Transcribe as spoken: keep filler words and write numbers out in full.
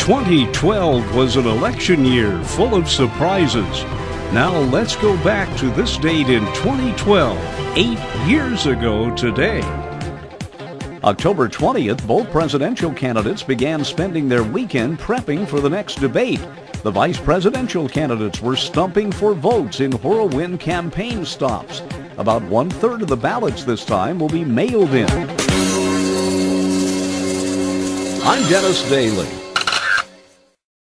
twenty twelve was an election year full of surprises. Now let's go back to this date in twenty twelve, eight years ago today. October twentieth, both presidential candidates began spending their weekend prepping for the next debate. The vice presidential candidates were stumping for votes in whirlwind campaign stops. About one-third of the ballots this time will be mailed in. I'm Dennis Daly.